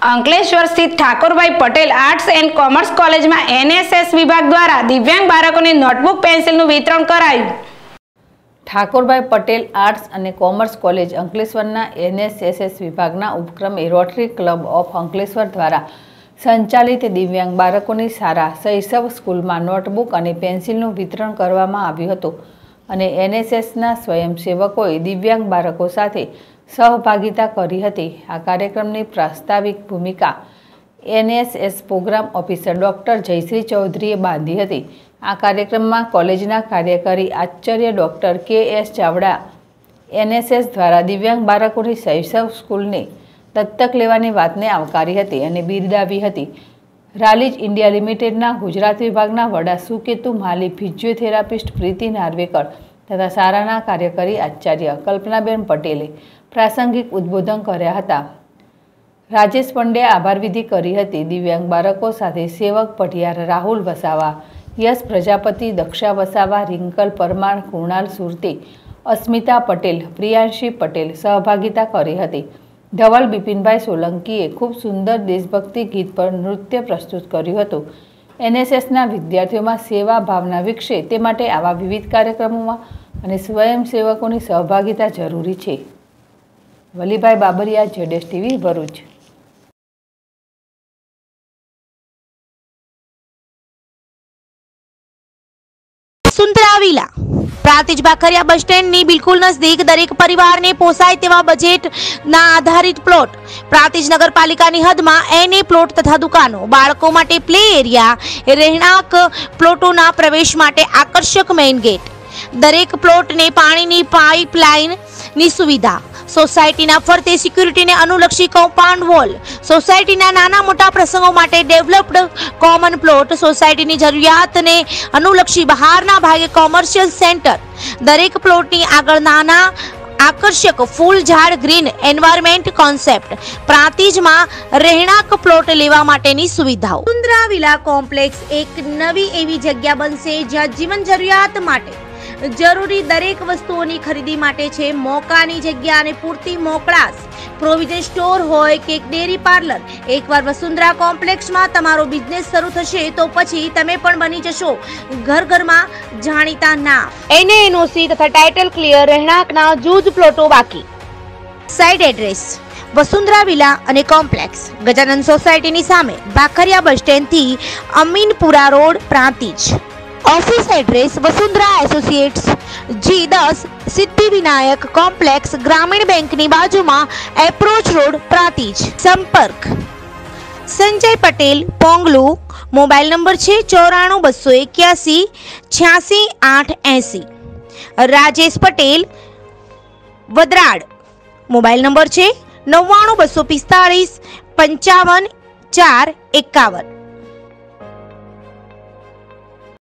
અંકલેશ્વર સ્થિત Thakorbhai Patel arts and commerce કોલેજમાં NSS વિભાગ દ્વારા દિવ્યાંગ બાળકોને નોટબુક પેન્સિલનું વિતરણ કરાયું। ઠાકોરભાઈ પટેલ આર્ટ્સ અને કોમર્સ કોલેજ અંકલેશ્વરના એનએસએસ વિભાગના ઉપક્રમે રોટરી ક્લબ ઓફ અંકલેશ્વર દ્વારા સંચાલિત દિવ્યાંગ બાળકોની શાળા શૈશવ સ્કૂલમાં નોટબુક અને પેન્સિલનું વિતરણ કરવામાં આવ્યું હતું અને એનએસએસના સ્વયંસેવકોએ દિવ્યાંગ બાળકો સાથે સહભાગિતા કરી હતી। આ કાર્યક્રમની પ્રાસ્તાવિક ભૂમિકા NSS program officer doctor Jayshree ચૌધરીએ બાંધી હતી। આ કાર્યક્રમમાં કોલેજના કાર્યકારી આચાર્ય ડૉક્ટર કે.એસ. ચાવડા એનએસએસ દ્વારા દિવ્યાંગ બાળકોની શૈશવ સ્કૂલને દત્તક લેવાની વાતને આવકારી હતી અને બિરદાવી હતી। રાલીજ ઇન્ડિયા લિમિટેડના ગુજરાત વિભાગના વડા સુકેતુ માલી, ફિઝિયોથેરાપિસ્ટ પ્રીતિ નાર્વેકર તથા શાળાના કાર્યકારી આચાર્ય કલ્પનાબેન પટેલે પ્રાસંગિક ઉદ્બોધન કર્યા હતા। રાજેશ પંડ્યાએ આભાર વિધિ કરી હતી। દિવ્યાંગ બાળકો સાથે સેવક પઢિયાર રાહુલ વસાવા, યશ પ્રજાપતિ, દક્ષા વસાવા, રિંકલ પરમાર, કુણાલ સુરતી, અસ્મિતા પટેલ, પ્રિયાંશી પટેલ સહભાગિતા કરી હતી। ધવલ બિપિનભાઈ સોલંકીએ ખૂબ સુંદર દેશભક્તિ ગીત પર નૃત્ય પ્રસ્તુત કર્યું હતું। એનએસએસના વિદ્યાર્થીઓમાં સેવા ભાવના વિકસે તે માટે આવા વિવિધ કાર્યક્રમોમાં અને સ્વયંસેવકોની સહભાગિતા જરૂરી છે। વલીભાઈ બાબરિયા, જેડેશ TV, Bharuch. Vasundhara villa Prantij Bakhariya bus સ્ટેન્ડની બિલકુલ નજદીક દરેક પરિવારને પોસાય તેવા બજેટના આધારિત પ્લોટ, પ્રાંતિજ નગરપાલિકાની હદમાં એને પ્લોટ તથા દુકાનો, બાળકો માટે પ્લે એરિયા, રહેણાંક પ્લોટોના પ્રવેશ માટે આકર્ષક મેઇન ગેટ, દરેક પ્લોટને પાણીની પાઇપલાઇનની સુવિધા, સોસાયટીના ફરતે સિક્યુરિટીને અનુલક્ષી કમ્પાઉન્ડ વોલ, સોસાયટીના નાના મોટા પ્રસંગો માટે ડેવલપ્ડ કોમન પ્લોટ, સોસાયટીની જરૂરિયાતને અનુલક્ષી બહારના ભાગે કોમર્શિયલ સેન્ટર, દરેક પ્લોટની આગળ નાના આકર્ષક ફૂલ ઝાડ, ગ્રીન એન્વાયરમેન્ટ કોન્સેપ્ટ, પ્રાંતિજમાં રહેણાંક પ્લોટ લેવા માટેની સુવિધાઓ। વસુંધરા વિલા કોમ્પ્લેક્સ એક નવી એવી જગ્યા બનશે જ્યાં જીવન જરૂરિયાત માટે જરૂરી દરેક વસ્તુઓની ખરીદી માટે છે મોકાની જગ્યા અને પૂરતી મોકળાશ। પ્રોવિઝન સ્ટોર હોય કે ડેરી પાર્લર, એકવાર વસુંધરા કોમ્પ્લેક્સમાં તમારો બિઝનેસ શરૂ થશે તો પછી તમે પણ બની જશો ઘર ઘરમાં જાણીતા નામ। એનઓસી તથા ટાઇટલ ક્લિયર રહેણાંકના જૂજ પ્લોટો બાકી। સાઇટ એડ્રેસ વસુંધરા વિલા અને કોમ્પ્લેક્સ, ગજાનંદ સોસાયટીની સામે, બાખરિયા બસ સ્ટેન્ડથી Aminpura road, Prantij. Office address Vasundhara associates G10 Siddhi Vinayak complex, Gramin bank ની બાજુમાં, એપ્રોચ રોડ, પ્રાંતિજ। સંપર્ક સંજય પટેલ, પોંગલુ, મોબાઈલ નંબર છે 94 281 86 880। રાજેશ પટેલ, વદરાડ, મોબાઈલ નંબર છે 99 245 55 4 51।